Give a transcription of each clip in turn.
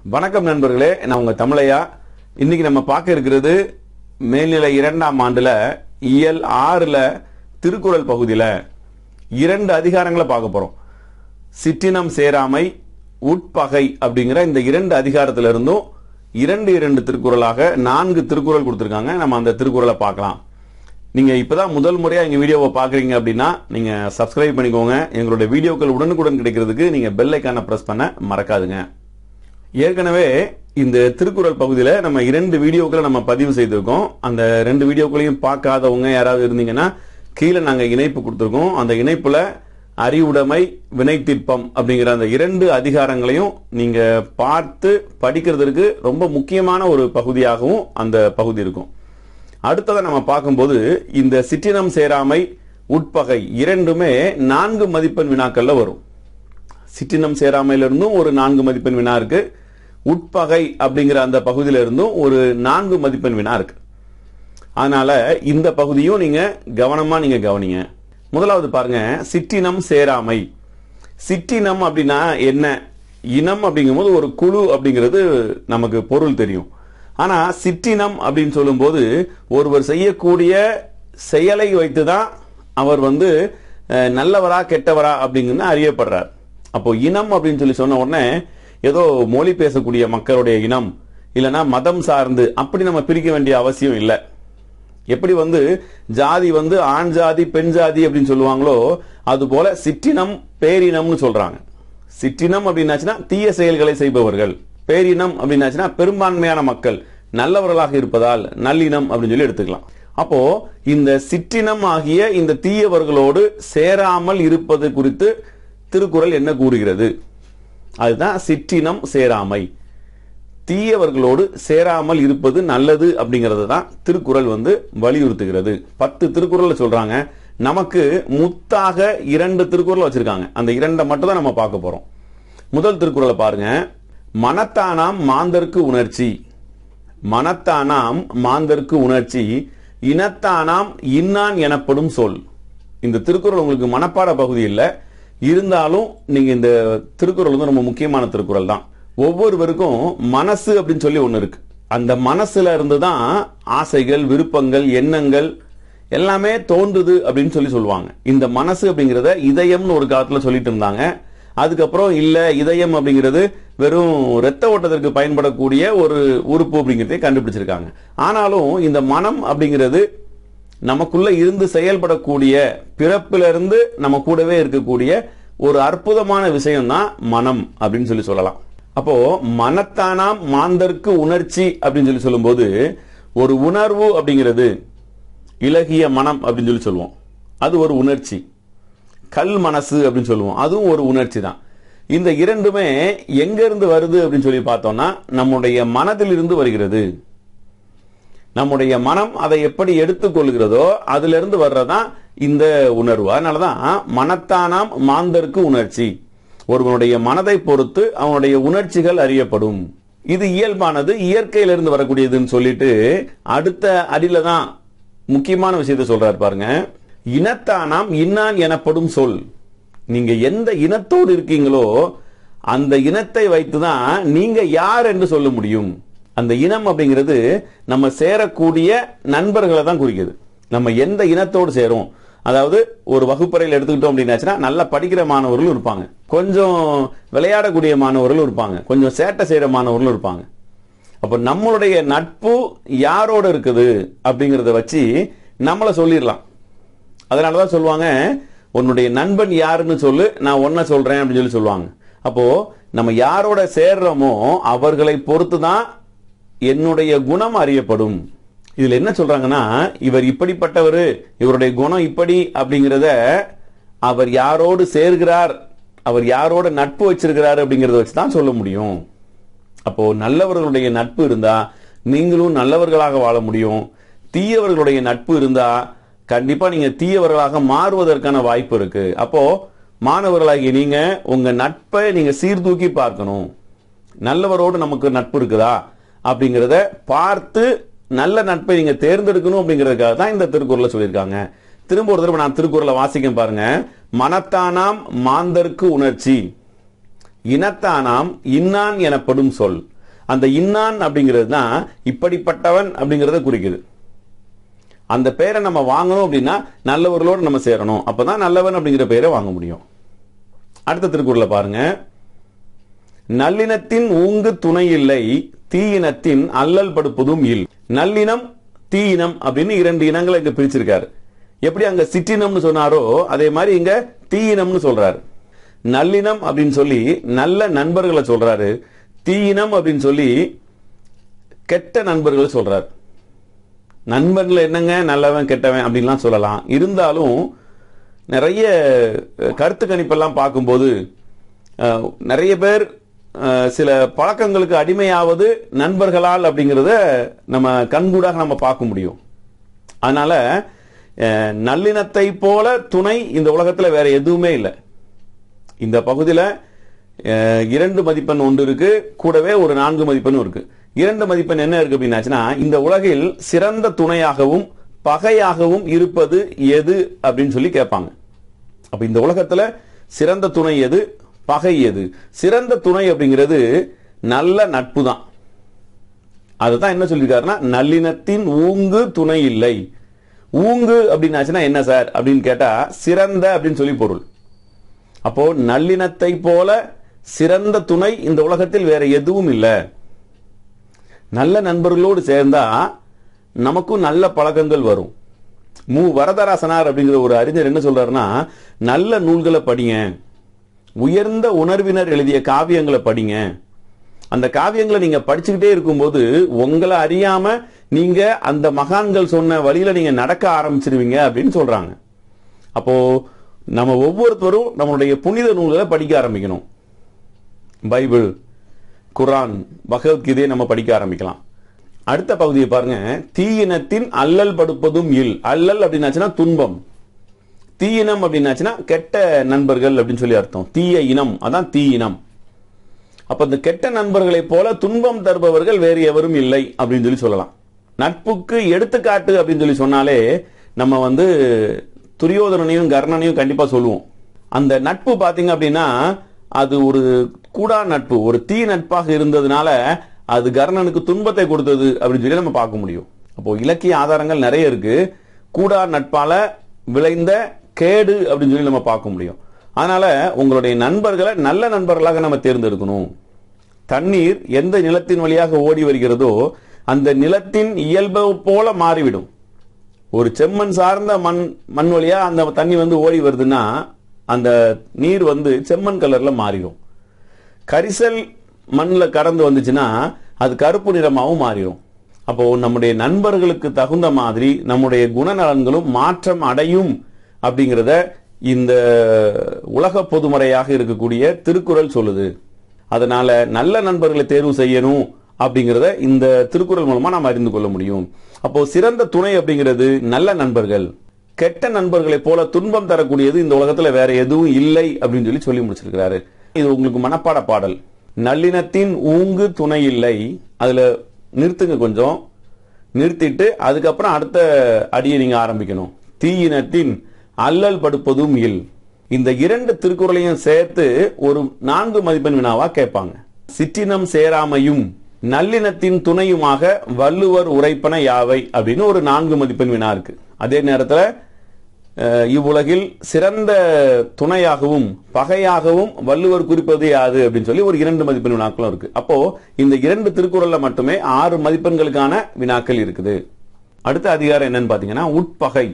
வணக்கம் நண்பர்களே, நான் உங்க தமிழையா. இன்னைக்கு நம்ம பார்க்க இருக்கிறது மேல்நிலை 2ஆம் ஆண்டுல இயல் 6ல திருக்குறள் பகுதியில 2 அதிகாரங்களை பார்க்க போறோம். சிற்றினம் சேராமை, உட்பகை அப்படிங்கிற இந்த 2 அதிகாரத்துல இருந்தும் 2 திருக்குறளாக 4 திருக்குறள் கொடுத்திருக்காங்க. நம்ம அந்த திருக்குறளை பார்க்கலாம். நீங்க இப்பதான் முதல் முறையா எங்க வீடியோவை பாக்குறீங்க அப்படின்னா நீங்க சப்ஸ்கிரைப் பண்ணிக்கோங்க. எங்களுடைய வீடியோக்கள் உடனுக்குடன் கிடைக்கிறதுக்கு நீங்க பெல் ஐகானை பிரஸ் பண்ண மறக்காதுங்க. ஏற்கனவே இந்த திருக்குறள் பகுதியில நம்ம 2 வீடியோக்களை நம்ம பதிவு செய்திருக்கோம். அந்த 2 வீடியோக்களையும் பார்க்காதவங்க யாராவது இருந்தீங்கன்னா கீழே நாங்க இணைப்பு கொடுத்திருக்கோம். அந்த இணைப்புல அறிவுடைமை, வினைத்திற்பம் அப்படிங்கிற அந்த 2 அதிகாரங்களையும் நீங்க பார்த்து படிக்கிறதுக்கு ரொம்ப முக்கியமான ஒரு பகுதியாகவும் அந்த பகுதி இருக்கும். அடுத்ததை நம்ம பார்க்கும்போது இந்த சிற்றினம் சேராமை, உட்பகை இரண்டுமே 4 மதிப்பெண் வினாக்கள்ல வரும். சிற்றினம் சேராமையில இருந்தும் ஒரு 4 மதிப்பெண் வினா இருக்கு. உட்பகை அப்படிங்கிற அந்த பகுதியில இருந்தும் ஒரு 4 மதிப்பெண் வினா இருக்கு. அதனால இந்த பகுதியும் நீங்க கவனமா கவனிங்க. முதலாவது பாருங்க, சிற்றினம் சேராமை. சிற்றினம் அப்படின்னா என்ன? இனம் அப்படிங்கும்போது ஒரு குழு அப்படிங்கிறது நமக்கு பொருள் தெரியும். ஆனா சிற்றினம் அப்படின்னு சொல்லும் போது ஒருவர் செய்யக்கூடிய செயலை வைத்துதான் அவர் நல்லவரா கெட்டவரா அப்படிங்கிறது அறியப்படுறார். அப்போ இனம் அப்படின்னு சொன்ன உடனே ஏதோ மொழி பேசக்கூடிய மக்களுடைய இனம் இல்லைன்னா மதம் சார்ந்து அப்படி நம்ம பிரிக்க வேண்டிய அவசியம் இல்லை. எப்படி ஜாதி ஆண் ஜாதி பெண் ஜாதி அப்படின்னு சொல்லுவாங்களோ அது போல சிற்றினம் பேரினம்னு சொல்றாங்க. சிற்றினம் அப்படின்னாச்சுன்னா தீய செயல்களை செய்பவர்கள், பேரினம் அப்படின்னாச்சுன்னா பெரும்பான்மையான மக்கள் நல்லவர்களாக இருப்பதால் நல்லினம் அப்படின்னு சொல்லி எடுத்துக்கலாம். அப்போ இந்த சிற்றினம் ஆகிய இந்த தீயவர்களோடு சேராமல் இருப்பது குறித்து திருக்குறள் என்ன கூறுகிறது? அதுதான் சிற்றினம் சேராமை. தீயவர்களோடு சேராமல் இருப்பது நல்லது அப்படிங்கறது தான் திருக்குறள் வலியுறுத்துகிறது. 10 திருக்குறள் சொல்றாங்க. நமக்கு முத்தாக 2 திருக்குறள் வச்சிருக்காங்க. அந்த 2 மட்டும் தான் நம்ம பார்க்க போறோம். முதல் திருக்குறளை பாருங்க. மனத்தானாம் மாந்தர்க்கு உணர்ச்சி, மனத்தானாம் மாந்தர்க்கு உணர்ச்சி, இனத்தானாம் இன்னான் எனப்படும் சொல். இந்த திருக்குறள் உங்களுக்கு மனப்பாட பகுதி இல்லை, இருந்தாலும் நீங்க இந்த திருக்குறள் ரொம்ப முக்கியமான திருக்குறள் தான். ஒவ்வொருவருக்கும் மனசு அப்படின்னு சொல்லி ஒண்ணு இருக்கு. அந்த மனசுல இருந்துதான் ஆசைகள், விருப்பங்கள், எண்ணங்கள் எல்லாமே தோன்றுது அப்படின்னு சொல்லுவாங்க. இந்த மனசு அப்படிங்கறத இதயம்னு ஒரு காலத்துல சொல்லிட்டு இருந்தாங்க. அதுக்கப்புறம் இல்ல, இதயம் அப்படிங்கிறது வெறும் இரத்த ஓட்டத்திற்கு பயன்படக்கூடிய ஒரு உறுப்பு அப்படிங்கறதை கண்டுபிடிச்சிருக்காங்க. ஆனாலும் இந்த மனம் அப்படிங்கிறது நமக்குள்ள இருந்து செயல்படக்கூடிய, பிறப்பிலிருந்து நம்ம கூடவே இருக்கக்கூடிய ஒரு அற்புதமான விஷயம் தான் மனம் அப்படின்னு சொல்லலாம். அப்போ மனத்தானாம் மாந்தர்க்கு உணர்ச்சி அப்படின்னு சொல்லும் போது ஒரு உணர்வு அப்படிங்கிறது இலகிய மனம் அப்படின்னு சொல்லுவோம், அது ஒரு உணர்ச்சி. கல் மனசு அப்படின்னு சொல்லுவோம், அதுவும் ஒரு உணர்ச்சி தான். இந்த 2மே எங்க இருந்து வருது அப்படின்னு சொல்லி பார்த்தோம்னா நம்முடைய மனதில் இருந்து வருகிறது. நம்முடைய மனம் அதை எப்படி எடுத்துக்கொள்கிறதோ அதுல இருந்து வர்றதான் இந்த உணர்வு. அதனாலதான் மனத்தானாம் மாந்தர்க்கு உணர்ச்சி. ஒருவனுடைய மனதை பொறுத்து அவனுடைய உணர்ச்சிகள் அறியப்படும். இது இயல்பானது, இயற்கையிலிருந்து வரக்கூடியதுன்னு சொல்லிட்டு அடுத்த அடியில தான் முக்கியமான விஷயத்தை சொல்றாரு பாருங்க. இனத்தானாம் இன்னான் எனப்படும் சொல். நீங்க எந்த இனத்தோடு இருக்கீங்களோ அந்த இனத்தை வைத்துதான் நீங்க யார் என்று சொல்ல முடியும். அந்த இனம் அப்படிங்கிறது நம்ம சேரக்கூடிய நண்பர்களை தான் குறிக்குது. நம்ம எந்த இனத்தோடு சேரும், அதாவது ஒரு வகுப்பறையில் எடுத்துக்கிட்டோம் அப்படின்னாச்சுன்னா நல்லா படிக்கிற மாணவர்களும் இருப்பாங்க, கொஞ்சம் விளையாடக்கூடிய மாணவர்களும் இருப்பாங்க, கொஞ்சம் சேட்டை செய்யற மாணவர்களும் இருப்பாங்க. அப்ப நம்மளுடைய நட்பு யாரோட இருக்குது அப்படிங்கறத வச்சு நம்மள சொல்லிடலாம். அதனாலதான் சொல்லுவாங்க, உன்னுடைய நண்பன் யாருன்னு சொல்லு, நான் ஒன்ன சொல்றேன் அப்படின்னு சொல்லுவாங்க. அப்போ நம்ம யாரோட சேர்றோமோ அவர்களை பொறுத்து தான் என்னுடைய குணம் அறியப்படும். இதுல என்ன சொல்றாங்கன்னா, இவர் இப்படிப்பட்டவர், இவருடைய குணம் இப்படி அப்படிங்கறத அவர் யாரோடு சேர்கிறார், அவர் யாரோட நட்பு வச்சிருக்கிறார் அப்படிங்கறத வச்சுதான் சொல்ல முடியும். அப்போ நல்லவர்களுடைய நட்பு இருந்தா நீங்களும் நல்லவர்களாக வாழ முடியும். தீயவர்களுடைய நட்பு இருந்தா கண்டிப்பா நீங்க தீயவர்களாக மாறுவதற்கான வாய்ப்பு இருக்கு. அப்போ மாணவர்களாகிய நீங்க உங்க நட்பை நீங்க சீர்தூக்கி பார்க்கணும். நல்லவரோடு நமக்கு நட்பு இருக்குதா அப்படிங்கறத பார்த்து நல்ல நட்பை நீங்க தேர்ந்தெடுக்கணும் அப்படிங்கறதுக்காக தான் இந்த திருக்குறளை சொல்லியிருக்காங்க. திரும்ப ஒரு தடவை நான் திருக்குறளை வாசிக்க பாருங்க. மனத்தானாம் மாந்தர்க்கு உணர்ச்சி, இனத்தானாம் இன்னான் எனப்படும் சொல். அந்த இன்னான் அப்படிங்கிறது தான் இப்படிப்பட்டவன் அப்படிங்கறத குறிக்குது. அந்த பெயரை நம்ம வாங்கணும் அப்படின்னா நல்லவர்களோடு நம்ம சேரணும், அப்பதான் நல்லவன் அப்படிங்கிற பெயரை வாங்க முடியும். அடுத்த திருக்குறளை பாருங்க. நல்லினத்தின் ஊங்கு துணை இல்லை, தீயினத்தின் அல்லல் படுப்பதும் இல். நல்லினம் தீயினம் அப்படின்னு 2 இனங்களை இங்க பிரிச்சிருக்காரு. எப்படி அங்க சிற்றினம்னு சொன்னாரோ அதே மாதிரி இங்க தீயினம்னு சொல்றாரு. நல்லினம் அப்படின்னு சொல்லி நல்ல நண்பர்களை சொல்றாரு, தீயினம் அப்படின்னு சொல்லி கெட்ட நண்பர்களை சொல்றாரு. நண்பர்கள் என்னங்க நல்லவன் கெட்டவன் அப்படின்லாம் சொல்லலாம். இருந்தாலும் நிறைய கருத்து கணிப்பெல்லாம் பார்க்கும்போது நிறைய பேர் சில பழக்கங்களுக்கு அடிமையாவது நண்பர்களால் அப்படிங்கிறத நம்ம கண்கூடாக நம்ம பார்க்க முடியும். அதனால நல்லினத்தை போல துணை இந்த உலகத்துல வேற எதுவுமே இல்லை. இந்த பகுதியில 2 மதிப்பெண் ஒன்று இருக்கு, கூடவே ஒரு 4 மதிப்பெண்ணும் இருக்கு. 2 மதிப்பெண் என்ன இருக்கு அப்படின்னாச்சுன்னா, இந்த உலகில் சிறந்த துணையாகவும் பகையாகவும் இருப்பது எது அப்படின்னு சொல்லி கேட்பாங்க. அப்ப இந்த உலகத்துல சிறந்த துணை எது, பகை எது? சிறந்த துணை அப்படிங்கிறது நல்ல நட்பு தான். அதுதான் என்ன சொல்லியிருக்காருன்னா, நல்லினத்தின் ஊங்கு துணை இல்லை. ஊங்கு அப்படின்னாச்சுன்னா என்ன சார் அப்படின்னு கேட்டா, சிறந்த அப்படின்னு சொல்லி பொருள். அப்போ நல்லினத்தை போல சிறந்த துணை இந்த உலகத்தில் வேற எதுவும் இல்லை. நல்ல நண்பர்களோடு சேர்ந்தா நமக்கும் நல்ல பழக்கங்கள் வரும். மு வரதராசனார் அப்படிங்கிற ஒரு அறிஞர் என்ன சொல்றாருன்னா, நல்ல நூல்களை படிங்க, உயர்ந்த உணர்வினர் எழுதிய காவியங்களை படிங்க. அந்த காவியங்களை நீங்க படிச்சுக்கிட்டே இருக்கும்போது உங்களை அறியாம நீங்க அந்த மகான்கள் சொன்ன வழியில நீங்க நடக்க ஆரம்பிச்சிருவீங்க அப்படின்னு சொல்றாங்க. அப்போ நம்ம ஒவ்வொருத்தரும் நம்மளுடைய புனித நூல்களை படிக்க ஆரம்பிக்கணும். பைபிள், குரான், பகவத்கீதையை நம்ம படிக்க ஆரம்பிக்கலாம். அடுத்த பகுதியை பாருங்க. தீயினத்தின் அல்லல் படுப்பதும் இல். அல்லல் அப்படின்னாச்சுன்னா துன்பம், தீயினம் அப்படின்னாச்சுன்னா கெட்ட நண்பர்கள் அப்படின்னு சொல்லி அர்த்தம். தீய இனம், அதான் தீயினம். அப்ப இந்த கெட்ட நண்பர்களை போல துன்பம் தருபவர்கள் வேறு எவரும் இல்லை அப்படின்னு சொல்லி சொல்லலாம். நட்புக்கு எடுத்துக்காட்டு அப்படின்னு சொல்லி சொன்னாலே நம்ம துரியோதனனையும் கர்ணனையும் கண்டிப்பா சொல்லுவோம். அந்த நட்பு பாத்தீங்க அப்படின்னா அது ஒரு கூடா நட்பு, ஒரு தீ நட்பாக இருந்ததுனால அது கர்ணனுக்கு துன்பத்தை கொடுத்தது அப்படின்னு சொல்லி நம்ம பார்க்க முடியும். அப்போ இலக்கிய ஆதாரங்கள் நிறைய இருக்கு. கூடா நட்பால விளைந்த கேடு அப்படின்னு சொல்லி நம்ம பார்க்க முடியும். அதனால உங்களுடைய நண்பர்களை நல்ல நண்பர்களாக நம்ம தேர்ந்தெடுக்கணும். தண்ணீர் எந்த நிலத்தின் வழியாக ஓடி வருகிறதோ அந்த நிலத்தின் இயல்பு போல மாறிவிடும். ஒரு செம்மண் சார்ந்த மண் வழியா அந்த தண்ணி ஓடி வருதுன்னா அந்த நீர் செம்மண் கலர்ல மாறிடும். கரிசல் மண்ணில் கடந்து வந்துச்சுன்னா அது கருப்பு நிறமாகவும் மாறிடும். அப்போ நம்முடைய நண்பர்களுக்கு தகுந்த மாதிரி நம்முடைய குணநலன்களும் மாற்றம் அடையும் அப்படிங்கிறத இந்த உலக பொதுமறையாக இருக்கக்கூடிய திருக்குறள் சொல்லுது. அதனால நல்ல நண்பர்களை தேர்வு செய்யணும் அப்படிங்கிறத இந்த திருக்குறள் மூலமா நாம் அறிந்து கொள்ள முடியும். அப்போ சிறந்த துணை அப்படிங்கிறது நல்ல நண்பர்கள். கெட்ட நண்பர்களை போல துன்பம் தரக்கூடியது இந்த உலகத்துல வேற எதுவும் இல்லை அப்படின்னு சொல்லி முடிச்சிருக்கிறாரு. இது உங்களுக்கு மனப்பாட பாடல். நல்லினத்தின் ஊங்கு துணை இல்லை, அதுல நிறுத்துங்க, கொஞ்சம் நிறுத்திட்டு அதுக்கப்புறம் அடுத்த அடியை நீங்க ஆரம்பிக்கணும். தீயினத்தின் அல்லல் படுப்பதும் இல். இந்த 2 திருக்குறளையும் சேர்த்து ஒரு 4 மதிப்பெண் வினாவா கேட்பாங்க. சிற்றினம் சேராமையும் நல்லினத்தின் துணையுமாக வள்ளுவர் உரைப்பன யாவை அப்படின்னு ஒரு 4 மதிப்பெண் வினா இருக்கு. அதே நேரத்தில் இவ்வுலகில் சிறந்த துணையாகவும் பகையாகவும் வள்ளுவர் குறிப்பது யாது அப்படின்னு சொல்லி ஒரு 2 மதிப்பெண் வினாக்களும் இருக்கு. அப்போ இந்த 2 திருக்குறள்ல மட்டுமே 6 மதிப்பெண்களுக்கான வினாக்கள் இருக்குது. அடுத்த அதிகாரம் என்னன்னு பாத்தீங்கன்னா உட்பகை.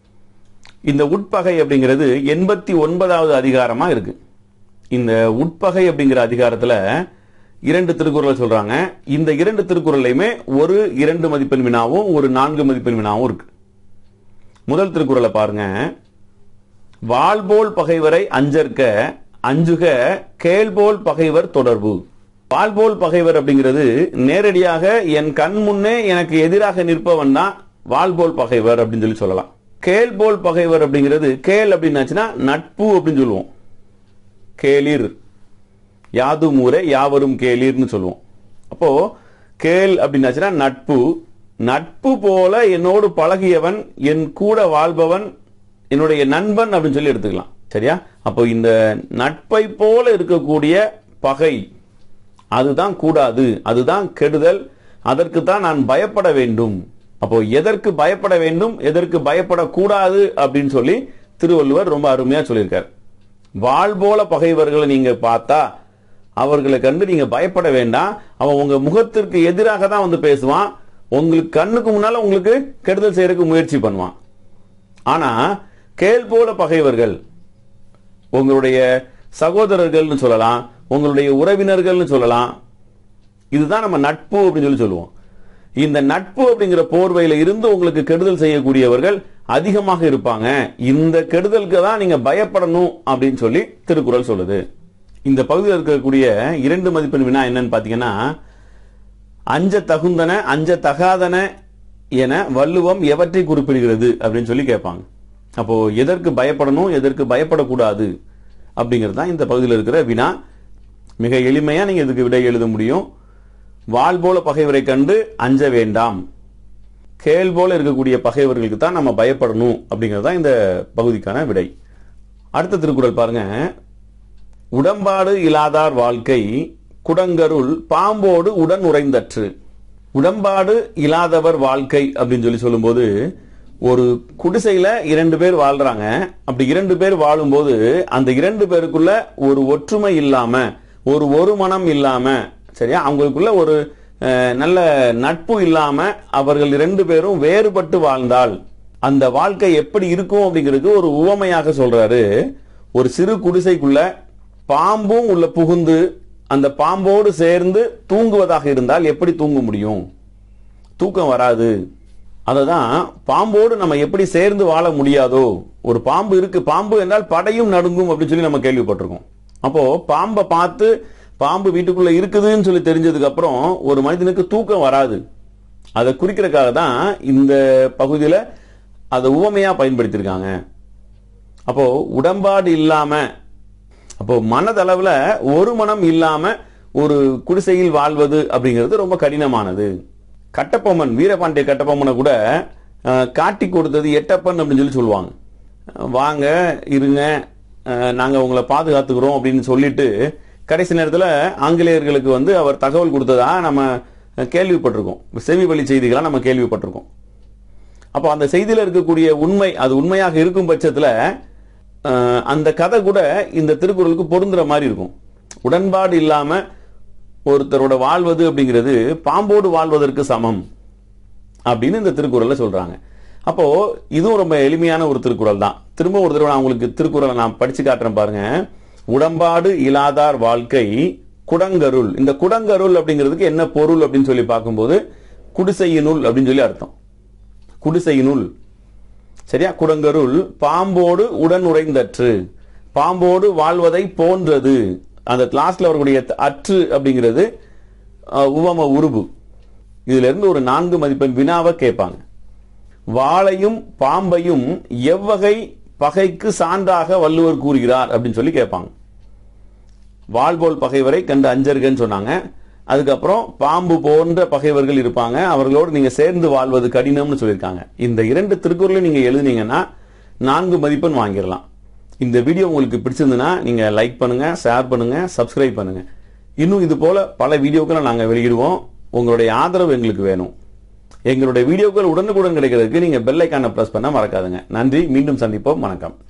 இந்த உட்பகை அப்படிங்கிறது 89வது அதிகாரமா இருக்கு. இந்த உட்பகை அப்படிங்கிற அதிகாரத்துல 2 திருக்குறள் சொல்றாங்க. இந்த 2 திருக்குறளையுமே ஒரு 2 மதிப்பெண் வினாவும் ஒரு 4 மதிப்பெண் வினாவும் இருக்கு. முதல் திருக்குறளை பாருங்க. வாழ்போல் பகைவரை அஞ்சற்க அஞ்சுக கேள்போல் பகைவர் தொடர்பு. வாழ்போல் பகைவர் அப்படிங்கிறது நேரடியாக என் கண் முன்னே எனக்கு எதிராக நிற்பவன் தான் வாழ்போல் பகைவர் அப்படின்னு சொல்லி சொல்லலாம். கேள்போல் பகைவர் அப்படிங்கிறது கேள் அப்படின்னாச்சுன்னா நட்பு அப்படின்னு சொல்லுவோம். கேளிர் யாதும் ஊரே யாவரும் கேளிர்னு சொல்லுவோம். அப்போ கேள் அப்படின்னாச்சுன்னா நட்பு. நட்பு போல என்னோடு பழகியவன், என் கூட வாழ்பவன், என்னுடைய நண்பன் அப்படின்னு சொல்லி எடுத்துக்கலாம். சரியா? அப்போ இந்த நட்பை போல இருக்கக்கூடிய பகை அதுதான் கூடாது, அதுதான் கெடுதல், அதற்கு தான் நான் பயப்பட வேண்டும். அப்போ எதற்கு பயப்பட வேண்டும், எதற்கு பயப்படக்கூடாது அப்படின்னு சொல்லி திருவள்ளுவர் ரொம்ப அருமையா சொல்லியிருக்கார். வாள் போல பகைவர்களை நீங்க பார்த்தா அவர்களை கண்டு நீங்க பயப்பட வேண்டாம். அவன் உங்க முகத்திற்கு எதிராக தான் வந்து பேசுவான், உங்களுக்கு கண்ணுக்கு முன்னால உங்களுக்கு கெடுதல் செய்யறதுக்கு முயற்சி பண்ணுவான். ஆனா கேள் போல பகைவர்கள் உங்களுடைய சகோதரர்கள்னு சொல்லலாம், உங்களுடைய உறவினர்கள்னு சொல்லலாம். இதுதான் நம்ம நட்பு அப்படின்னு சொல்லுவோம். இந்த நட்பு அப்படிங்கிற போர்வையில இருந்து உங்களுக்கு கெடுதல் செய்யக்கூடியவர்கள் அதிகமாக இருப்பாங்க. இந்த கெடுதலுக்கு தான் நீங்க பயப்படணும் அப்படின்னு சொல்லி திருக்குறள் சொல்லுது. இந்த பகுதியில் இருக்கக்கூடிய 2 மதிப்பெண் வினா என்னன்னு பாத்தீங்கன்னா, அஞ்ச தகுந்தன அஞ்ச தகாதன என வள்ளுவம் எவற்றை குறிப்பிடுகிறது அப்படின்னு சொல்லி கேட்பாங்க. அப்போ எதற்கு பயப்படணும், எதற்கு பயப்படக்கூடாது அப்படிங்கிறது தான் இந்த பகுதியில் இருக்கிற வினா. மிக எளிமையா நீங்க இதுக்கு விடை எழுத முடியும். வாள் போல பகைவரை கண்டு அஞ்ச வேண்டாம், கேள் போல இருக்கக்கூடிய பகைவர்களுக்கு தான் நம்ம பயப்படணும் அப்படிங்கிறது தான் இந்த பகுதிக்கான விடை. அடுத்த திருக்குறள் பாருங்க. உடம்பாடு இலாதார் வாழ்க்கை குடங்கருள் பாம்போடு உடன் உறைந்தற்று. உடம்பாடு இல்லாதவர் வாழ்க்கை அப்படின்னு சொல்லி சொல்லும்போது, ஒரு குடிசையில 2 பேர் வாழ்றாங்க. அப்படி 2 பேர் வாழும்போது அந்த 2 பேருக்குள்ள ஒரு ஒற்றுமை இல்லாம, ஒரு மனம் இல்லாம, சரியா, அவங்களுக்குள்ள ஒரு நல்ல நட்பு இல்லாம அவர்கள் 2 பேரும் வேறுபட்டு வாழ்ந்தால் அந்த வாழ்க்கை எப்படி இருக்கும் அப்படிங்கிறது ஒரு உவமையாக சொல்றாரு. ஒரு சிறு குடிசைக்குள்ள பாம்பும் உள்ள புகுந்து அந்த பாம்போடு சேர்ந்து தூங்குவதாக இருந்தால் எப்படி தூங்க முடியும்? தூக்கம் வராது. அததான் பாம்போடு நம்ம எப்படி சேர்ந்து வாழ முடியாதோ, ஒரு பாம்பு இருக்கு, பாம்பு என்றால் படையும் நடுங்கும் அப்படின்னு சொல்லி நம்ம கேள்விப்பட்டிருக்கோம். அப்போ பாம்பை பார்த்து பாம்பு வீட்டுக்குள்ள இருக்குதுன்னு சொல்லி தெரிஞ்சதுக்கு அப்புறம் ஒரு மனிதனுக்கு தூக்கம் வராது. அதை குறிக்கிறதுக்காக தான் இந்த பகுதியில அதை உவமையா பயன்படுத்தியிருக்காங்க. அப்போ உடம்பாடு இல்லாம, அப்போ மனதளவுல ஒரு மனம் இல்லாம ஒரு குடிசையில் வாழ்வது அப்படிங்கிறது ரொம்ப கடினமானது. கட்டபொம்மன், வீரபாண்டிய கட்டபொம்மனை கூட காட்டி கொடுத்தது எட்டப்பன் அப்படின்னு சொல்லி சொல்லுவாங்க. வாங்க இருங்க, நாங்க உங்களை பாதுகாத்துக்கிறோம் அப்படின்னு சொல்லிட்டு கடைசி நேரத்தில் ஆங்கிலேயர்களுக்கு அவர் தகவல் கொடுத்ததா நம்ம கேள்விப்பட்டிருக்கோம். செவி வழி செய்திகளா நம்ம கேள்விப்பட்டிருக்கோம். அப்போ அந்த செய்தியில் இருக்கக்கூடிய உண்மை, அது உண்மையாக இருக்கும் பட்சத்தில் அந்த கதை கூட இந்த திருக்குறளுக்கு பொருந்துற மாதிரி இருக்கும். உடன்பாடு இல்லாம ஒருத்தரோட வாழ்வது அப்படிங்கிறது பாம்போடு வாழ்வதற்கு சமம் அப்படின்னு இந்த திருக்குறள்ல சொல்றாங்க. அப்போ இதுவும் ரொம்ப எளிமையான ஒரு திருக்குறள் தான். திரும்ப ஒரு தடவை நான் உங்களுக்கு திருக்குறளை நான் படிச்சு காட்டுறேன் பாருங்க. உடம்பாடு இலாதார் வாழ்க்கை குடங்கருள். இந்த குடங்கருள் அப்படிங்கிறதுக்கு என்ன பொருள் அப்படின்னு சொல்லி பார்க்கும்போது குடிசையினுள் அப்படின்னு சொல்லி அர்த்தம். குடிசையினுள், சரியா. குடங்கருள் பாம்போடு உடன் உறைந்தற்று, பாம்போடு வாழ்வதை போன்றது. அந்த லாஸ்ட்ல வரக்கூடிய அற்று அப்படிங்கிறது உவம உருபு. இதுல இருந்து ஒரு 4 மதிப்பெண் வினாவை கேட்பாங்க. வாளையும் பாம்பையும் எவ்வகை பகைக்கு சான்றாக வள்ளுவர் கூறுகிறார் அப்படின்னு சொல்லி கேட்பாங்க. வாள் போல் பகைவரை கண்டு அஞ்சர்கன்னு சொன்னாங்க. அதுக்கப்புறம் பாம்பு போன்ற பகைவர்கள் இருப்பாங்க, அவர்களோடு நீங்க சேர்ந்து வாழ்வது கடினம்னு சொல்லியிருக்காங்க. இந்த 2 திருக்குறளையும் நீங்க எழுதுனீங்கன்னா 4 மதிப்பெண் வாங்கிடலாம். இந்த வீடியோ உங்களுக்கு பிடிச்சிருந்ததுன்னா நீங்க லைக் பண்ணுங்க, ஷேர் பண்ணுங்க, சப்ஸ்கிரைப் பண்ணுங்க. இன்னும் இது போல பல வீடியோக்களை நாங்க வெளியிடுவோம். உங்களுடைய ஆதரவு எங்களுக்கு வேணும். எங்களுடைய வீடியோக்கள் உடனுக்குடன் கிடைக்கிறதுக்கு நீங்க பெல் ஐகானை பிரஸ் பண்ண மறக்காதுங்க. நன்றி, மீண்டும் சந்திப்போம். வணக்கம்.